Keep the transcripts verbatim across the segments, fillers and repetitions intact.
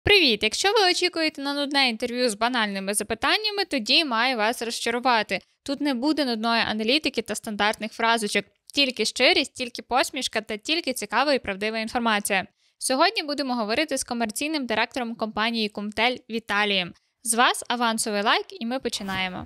Привіт! Якщо ви очікуєте на нудне інтерв'ю з банальними запитаннями, тоді маю вас розчарувати. Тут не буде нудної аналітики та стандартних фразочок. Тільки щирість, тільки посмішка та тільки цікава і правдива інформація. Сьогодні будемо говорити з комерційним директором компанії Кумтель Віталієм. З вас авансовий лайк і ми починаємо.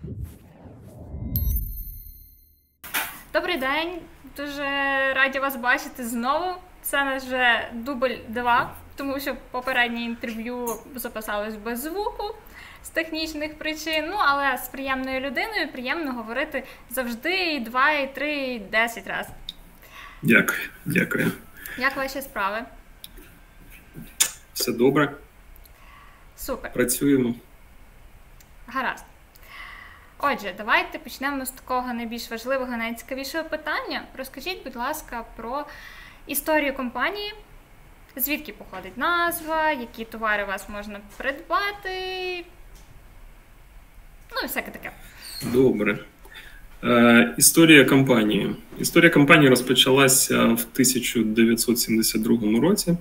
Добрий день! Дуже раді вас бачити знову. Це наш вже дубль два. Тому що попереднє інтерв'ю записалось без звуку з технічних причин, ну, але з приємною людиною приємно говорити завжди і два, і три, і десять разів. Дякую, дякую. Як ваші справи? Все добре. Супер. Працюємо. Гаразд. Отже, давайте почнемо з такого найбільш важливого, найцікавішого питання. Розкажіть, будь ласка, про історію компанії. Звідки походить назва, які товари у вас можна придбати, ну і всяке таке. Добре. Е, історія компанії. Історія компанії розпочалася в тисяча дев'ятсот сімдесят другому році.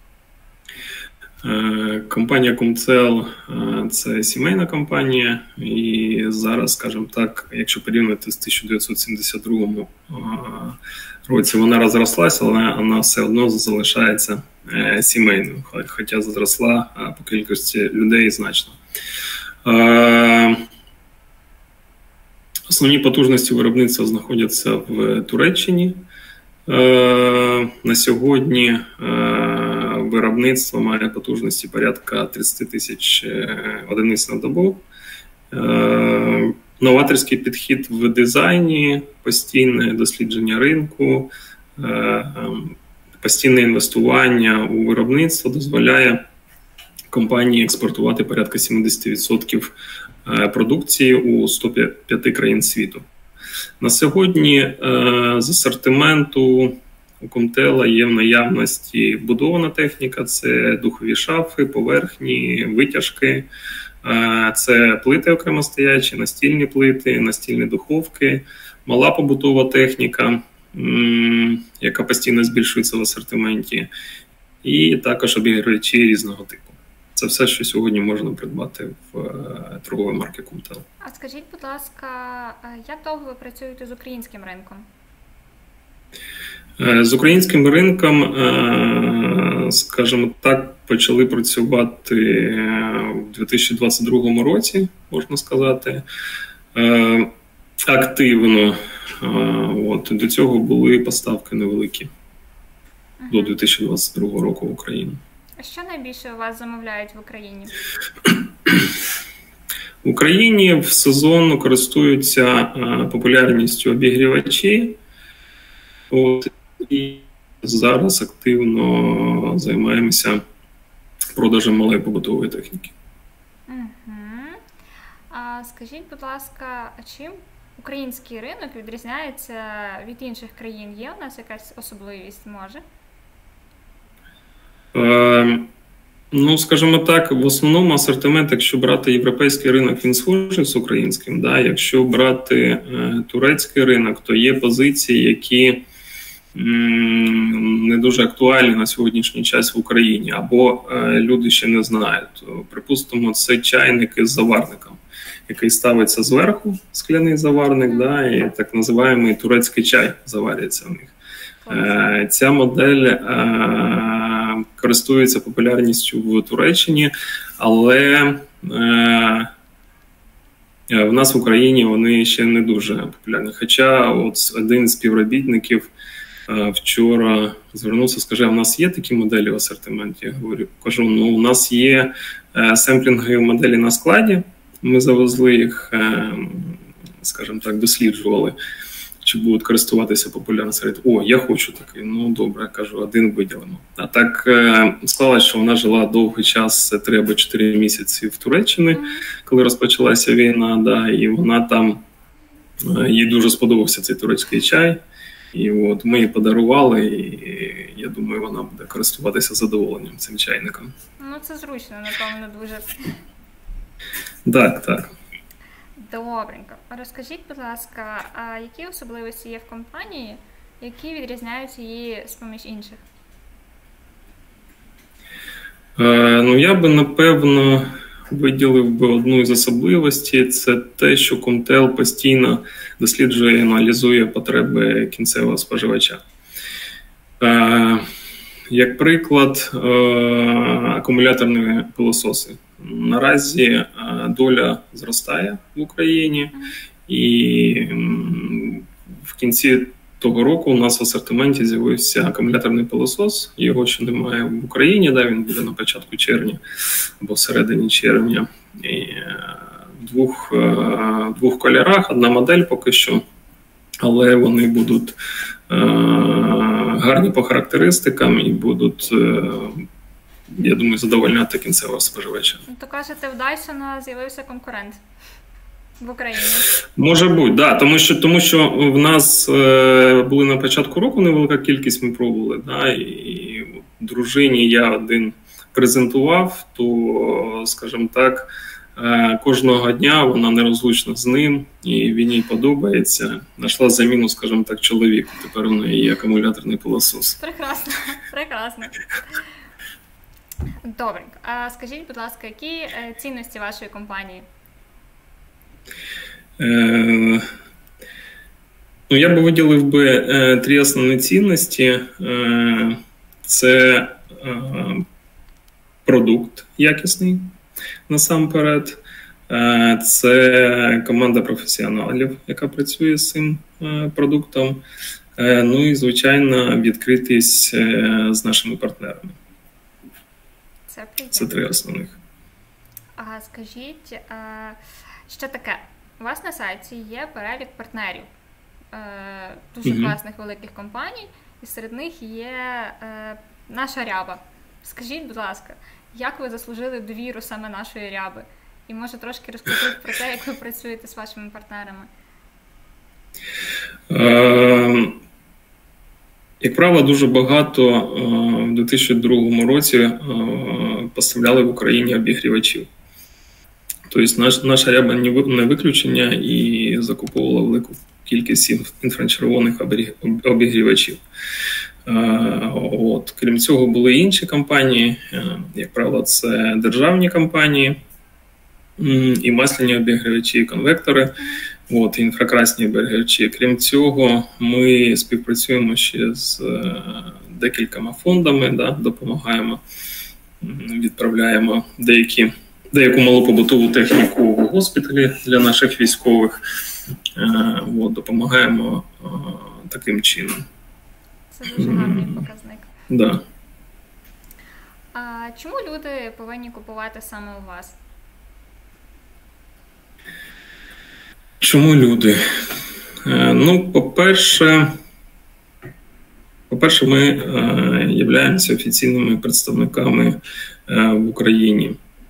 Е, компанія Кумтел е, – це сімейна компанія, і зараз, скажімо так, якщо порівняти з тисяча дев'ятсот сімдесят другому е, році, вона розрослася, але вона все одно залишається е, сімейною, хоча зросла е, по кількості людей значно. Е, основні потужності виробництва знаходяться в Туреччині. Е, на сьогодні е, виробництво має потужності порядка тридцять тисяч одиниць на добу. Е, новаторський підхід в дизайні, постійне дослідження ринку, е, постійне інвестування у виробництво дозволяє компанії експортувати порядка сімдесят відсотків продукції у сто п'ять країн світу. На сьогодні е, з асортименту у Кумтела є в наявності вбудована техніка, це духові шафи, поверхні, витяжки, е, це плити окремостоячі, настільні плити, настільні духовки, мала побутова техніка, м, яка постійно збільшується в асортименті, і також обігрівачі різного типу. Це все, що сьогодні можна придбати в е, торговій марці Кумтел. А скажіть, будь ласка, як довго ви працюєте з українським ринком? З українським ринком, скажімо так, почали працювати в дві тисячі двадцять другому році, можна сказати, активно. От, до цього були поставки невеликі, uh-huh. до дві тисячі двадцять другого року в Україну. А що найбільше у вас замовляють в Україні? В Україні в сезон користуються популярністю обігрівачі. От, і зараз активно займаємося продажем малої побутової техніки. Угу. А скажіть, будь ласка, а чим український ринок відрізняється від інших країн? Є у нас якась особливість, може? Е, ну, скажімо так, в основному асортимент, якщо брати європейський ринок, він схожий з українським. Да? Якщо брати е, турецький ринок, то є позиції, які не дуже актуальні на сьогоднішній час в Україні, або е, люди ще не знають. Припустимо, це чайники з заварником, який ставиться зверху, скляний заварник, да, і так називаємий турецький чай заварюється в них. Е, ця модель е, користується популярністю в Туреччині, але е, в нас в Україні вони ще не дуже популярні. Хоча от один з співробітників вчора звернувся, скаже, а в нас є такі моделі в асортименті? Я говорю, кажу, ну у нас є семплінгові моделі на складі, ми завезли їх, скажімо так, досліджували, чи будуть користуватися популярністю. О, я хочу такий, ну добре, я кажу, один виділимо. А так склалося, що вона жила довгий час, три або чотири місяці в Туреччині, коли розпочалася війна, да, і вона там, їй дуже сподобався цей турецький чай. І от ми її подарували, і я думаю, вона буде користуватися задоволенням цим чайником. Ну, це зручно, напевно, дуже. Так, так. Добренько. Розкажіть, будь ласка, а які особливості є в компанії, які відрізняють її з-поміж інших? Ну, я би, напевно, виділив би одну із особливостей – це те, що Comtel постійно досліджує і аналізує потреби кінцевого споживача. Як приклад, акумуляторні пилососи. Наразі доля зростає в Україні, і в кінці того року у нас в асортименті з'явився акумуляторний пилосос. Його ще немає в Україні, да, він буде на початку червня або всередині червня. І в двох, в двох кольорах, одна модель поки що, але вони будуть гарні по характеристикам і будуть, я думаю, задовольняти кінцевого споживача. То кажете, в Dyson з'явився конкурент в Україні? Може бути, да, тому що, тому що в нас е, були на початку року невелика кількість, ми пробували, да, і дружині я один презентував, то, скажімо так, е, кожного дня вона нерозлучна з ним, і він їй подобається. Знайшла заміну, скажімо так, чоловіку, тепер у неї є акумуляторний пилосос. Прекрасно, прекрасно. Добренько. А скажіть, будь ласка, які е, цінності вашої компанії? Е, ну, я би виділив би е, три основні цінності. Е, це е, продукт якісний, насамперед. Е, це команда професіоналів, яка працює з цим е, продуктом. Е, ну і, звичайно, відкритість е, з нашими партнерами. Це, це три основних. А скажіть, а, що таке? У вас на сайті є перелік партнерів е, дуже mm-hmm. класних великих компаній, і серед них є е, наша Ряба. Скажіть, будь ласка, як ви заслужили довіру саме нашої Ряби? І, може, трошки розкажіть про те, як ви працюєте з вашими партнерами? Е, як правило, дуже багато е, в дві тисячі другому році е, поставляли в Україні обігрівачів. Тобто наш, наша Ряба не виключення і закуповувала велику кількість інфрачервоних обігрівачів. От. Крім цього, були інші компанії, як правило, це державні компанії, і масляні обігрівачі, і конвектори, от, і інфракрасні обігрівачі. Крім цього, ми співпрацюємо ще з декількома фондами, да, допомагаємо, відправляємо деякі деяку малопобутову техніку в госпіталі для наших військових. Е, от, допомагаємо е, таким чином. Це дуже гарний показник. Да. А чому люди повинні купувати саме у вас? Чому люди? Е, ну, по-перше, по-перше, ми е, являємося офіційними представниками е, в Україні.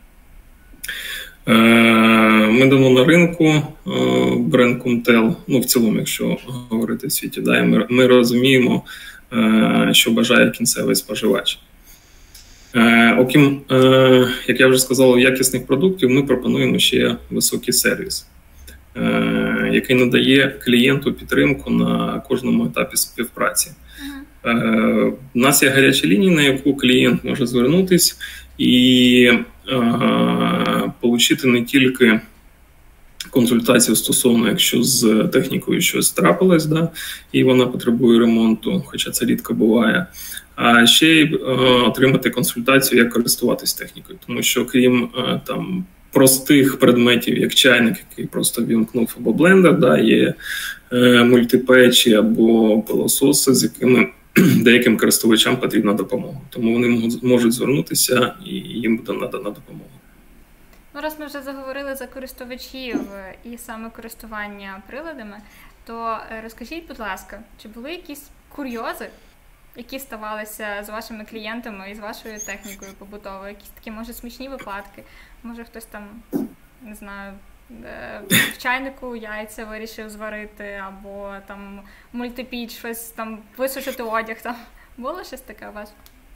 Ми давно на ринку, бренд Comtel, ну в цілому, якщо говорити в світі, да, ми, ми розуміємо, що бажає кінцевий споживач. Окрім, як я вже сказав, якісних продуктів, ми пропонуємо ще високий сервіс, який надає клієнту підтримку на кожному етапі співпраці. Uh-huh. У нас є гаряча лінія, на яку клієнт може звернутися і отримати не тільки консультацію стосовно, якщо з технікою щось трапилось, да, і вона потребує ремонту, хоча це рідко буває, а ще й е, отримати консультацію, як користуватись технікою. Тому що крім е, там простих предметів, як чайник, який просто вімкнув, або блендер, да, є е, мультипечі або пилососи, з якими деяким користувачам потрібна допомога. Тому вони можуть звернутися і їм буде надана допомога. Ну, раз ми вже заговорили за користувачів і саме користування приладами, то розкажіть, будь ласка, чи були якісь курйози, які ставалися з вашими клієнтами і з вашою технікою побутовою? Якісь такі, може, смішні випадки? Може, хтось там, не знаю, в чайнику яйця вирішив зварити, або там мультипіч, щось там, висушити одяг там. Було щось таке у вас?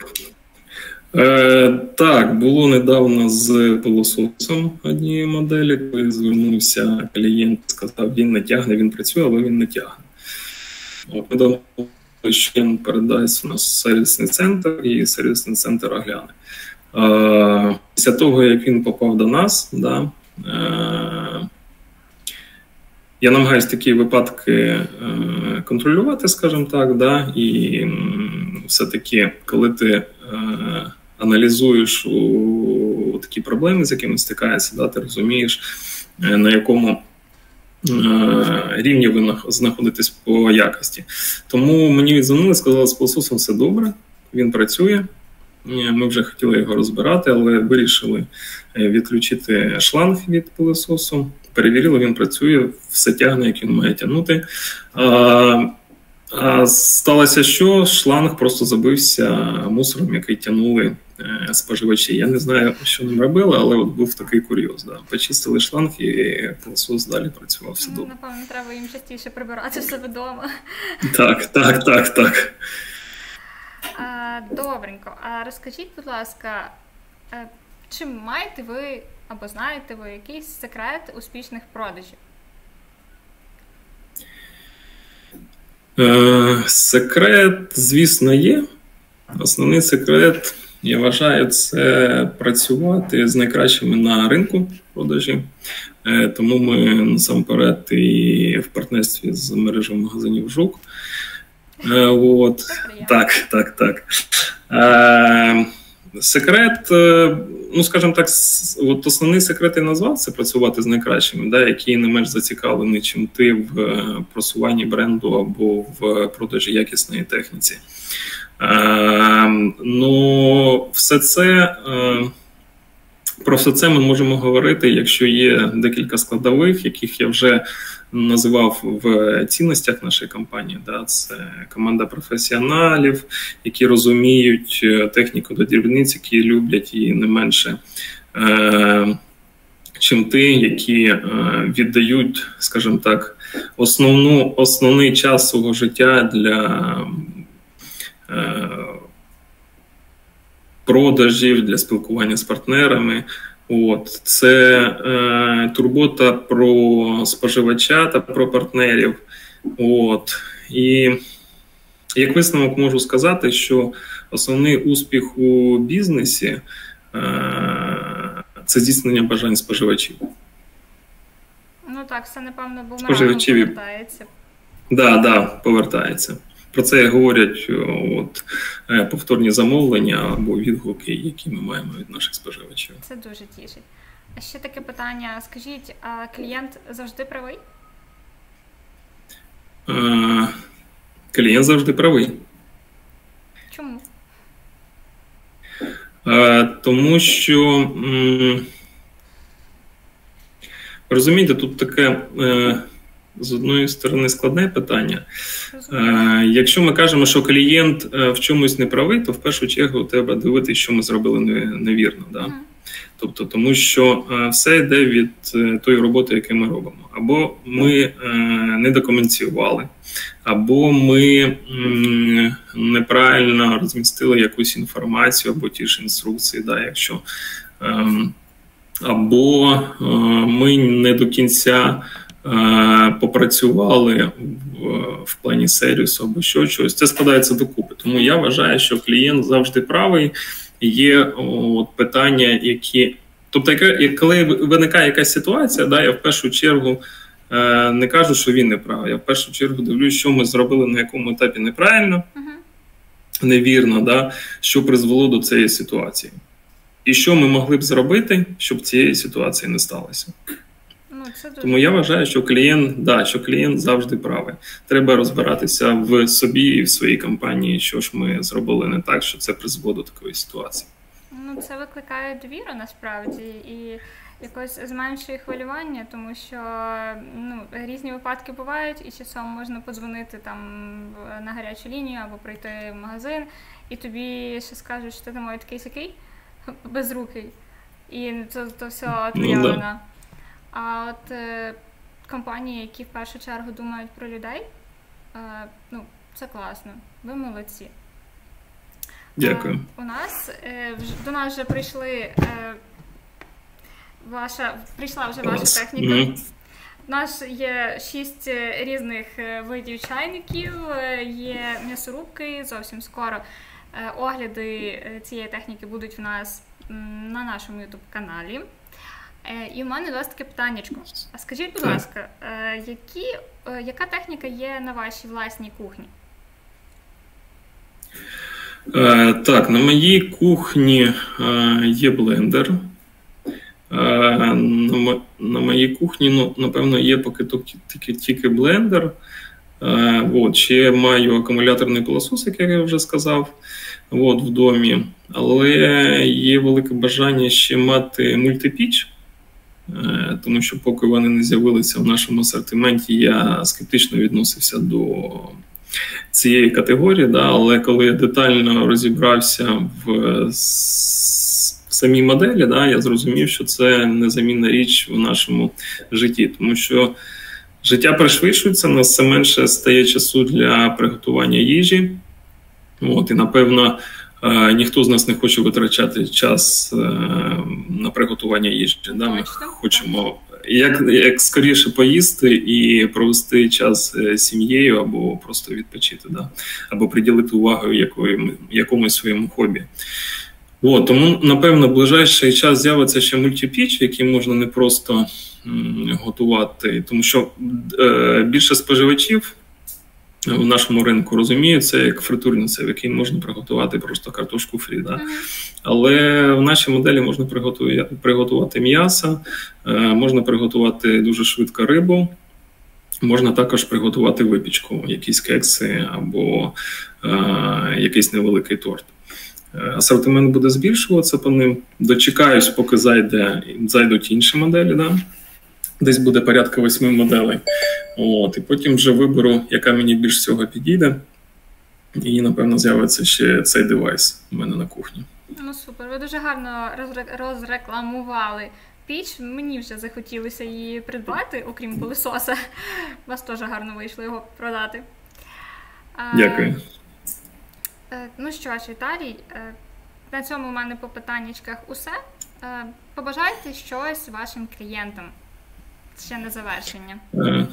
Е, так, було недавно з пилососом однієї моделі, коли звернувся клієнт, сказав, він не тягне, він працює, але він не тягне. От, ми думали, що він передасть у нас сервісний центр, і сервісний центр огляне. Після того, як він попав до нас, да, я намагаюся такі випадки контролювати, скажімо так, да, і все-таки, коли ти аналізуєш у такі проблеми, з якими стикаєшся, да, ти розумієш, на якому рівні ви знаходитесь по якості. Тому мені відзвонили, сказали, з пилососом все добре, він працює. Ми вже хотіли його розбирати, але вирішили відключити шланг від пилососу. Перевірили, він працює, все тягне, як він має тягнути. А, а сталося що? Шланг просто забився мусором, який тягнули споживачі. Я не знаю, що ним робили, але от був такий курйоз. Да. Почистили шланг і пилосос далі працював, все добре. Напевно, треба їм частіше прибирати в себе вдома. Так, так, так, так. Добренько. А розкажіть, будь ласка, чи маєте ви або знаєте ви якийсь секрет успішних продажів? Е, секрет, звісно, є. Основний секрет, я вважаю, це працювати з найкращими на ринку продажі. Е, тому ми насамперед і в партнерстві з мережою магазинів «Жук». Е, от. Так, так, так. Е, секрет, ну, скажімо так, от основний секрет я назвав, це працювати з найкращими, да, які не менш зацікавлені, чим ти в просуванні бренду або в продажі якісної техніці. Е, ну, все це, е, про все це ми можемо говорити, якщо є декілька складових, яких я вже називав в цінностях нашої компанії. Да, це команда професіоналів, які розуміють техніку до дрібниць, які люблять її не менше, е, чим ти, які е, віддають, скажімо так, основну, основний час свого життя для е, продажів, для спілкування з партнерами. От, це е, турбота про споживача та про партнерів. От, і як висновок можу сказати, що основний успіх у бізнесі е, це здійснення бажань споживачів. Ну так, все, напевно, бумерангом повертається. Так, да, да, повертається. Про це говорять от, повторні замовлення або відгуки, які ми маємо від наших споживачів. Це дуже тішить. А ще таке питання. Скажіть, а клієнт завжди правий? А, клієнт завжди правий. Чому? А, тому що, м- розумієте, тут таке... Е- з одної сторони складне питання. Е, якщо ми кажемо, що клієнт в чомусь не правий, то в першу чергу треба дивитися, що ми зробили невірно. Да? Mm. Тобто, тому що е, все йде від е, тої роботи, яку ми робимо. Або ми е, не документували, або ми м, неправильно розмістили якусь інформацію, або ті ж інструкції, да, якщо, е, або е, ми не до кінця попрацювали в, в плані сервісу або що чогось. Це складається докупи. Тому я вважаю, що клієнт завжди правий. Є от, питання, які... Тобто, коли виникає якась ситуація, да, я в першу чергу е, не кажу, що він не правий. Я в першу чергу дивлюсь, що ми зробили на якому етапі неправильно, uh-huh. невірно, да, що призвело до цієї ситуації. І що ми могли б зробити, щоб цієї ситуації не сталося. Тому я вважаю, що клієнт, да, що клієнт завжди правий. Треба розбиратися в собі і в своїй компанії, що ж ми зробили не так, що це призвело до такої ситуації. Ну, це викликає довіру, насправді, і якось зменшує хвилювання, тому що ну, різні випадки бувають, і часом можна подзвонити там на гарячу лінію або прийти в магазин, і тобі ще скажуть, що ти там такий-сякий, безрукий, і то, то все твоя ну, вина. Да. А от е, компанії, які в першу чергу думають про людей, е, ну, це класно. Ви молодці. Дякую. Е, у нас, е, в, до нас вже прийшли, е, ваша, прийшла вже ваша Клас. техніка. Mm-hmm. У нас є шість різних видів чайників, є м'ясорубки, зовсім скоро е, огляди цієї техніки будуть в нас на нашому ютуб-каналі. І в мене до вас таке питаннячко. А скажіть, будь Так. ласка, які, яка техніка є на вашій власній кухні? Е, так, на моїй кухні е, є блендер. Е, на, мо- на моїй кухні, ну, напевно, є поки тільки, тільки, тільки блендер. Е, от, ще маю акумуляторний пилосос, як я вже сказав, от, в домі. Але є велике бажання ще мати мультипіч. Е, Тому що поки вони не з'явилися в нашому асортименті, я скептично відносився до цієї категорії, да, але коли я детально розібрався в с- самій моделі, да, я зрозумів, що це незамінна річ в нашому житті, тому що життя пришвидшується, у нас все менше стає часу для приготування їжі. От, і, напевно, е, ніхто з нас не хоче витрачати час е, на приготування їжі. Да? Ми Точно. хочемо як, як скоріше поїсти і провести час е, з сім'єю або просто відпочити, да? Або приділити увагу якої, якомусь своєму хобі. От, тому, напевно, в ближайший час з'явиться ще мультипіч, який можна не просто м, готувати, тому що е, більше споживачів в нашому ринку розуміють це як фритюрниця, в якій можна приготувати просто картошку фрі. Да? Мгм. Але в нашій моделі можна приготувати, приготувати м'ясо, е, можна приготувати дуже швидко рибу, можна також приготувати випічку, якісь кекси або е, якийсь невеликий торт. Е, Асортимент буде збільшуватися по ним. Дочекаюсь, поки зайде, зайдуть інші моделі. Да? Десь буде порядка восьми моделей. От, і потім вже виберу, яка мені більш всього підійде. І, напевно, з'явиться ще цей девайс у мене на кухні. Ну супер, ви дуже гарно розре- розрекламували піч. Мені вже захотілося її придбати, окрім пилососа. У вас теж гарно вийшло його продати. А, Дякую. е, Ну що ж, Віталій, е, на цьому в мене по питаннячках усе. Е, Побажайте щось вашим клієнтам ще на завершення. Е,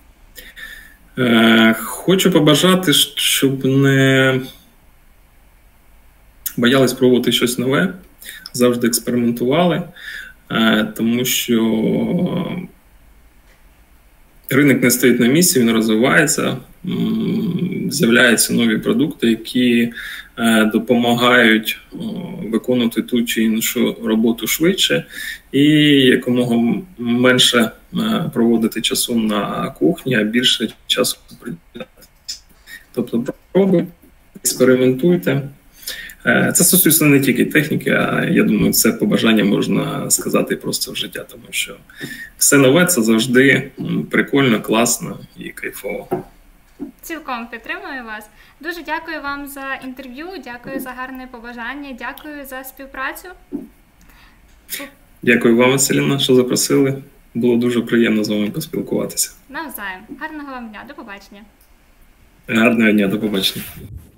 е, Хочу побажати, щоб не боялись пробувати щось нове, завжди експериментували, е, тому що ринок не стоїть на місці, він розвивається, м, з'являються нові продукти, які е, допомагають о, виконувати ту чи іншу роботу швидше і якомога м- менше е, проводити часу на кухні, а більше часу приділяти. Тобто пробуйте, експериментуйте. Е, Це стосується не тільки техніки, а я думаю, це побажання можна сказати просто в життя, тому що все нове – це завжди м, прикольно, класно і кайфово. Цілком підтримую вас. Дуже дякую вам за інтерв'ю, дякую за гарне побажання, дякую за співпрацю. Дякую вам, Василіна, що запросили. Було дуже приємно з вами поспілкуватися. Навзаєм. Гарного вам дня. До побачення. Гарного дня, до побачення.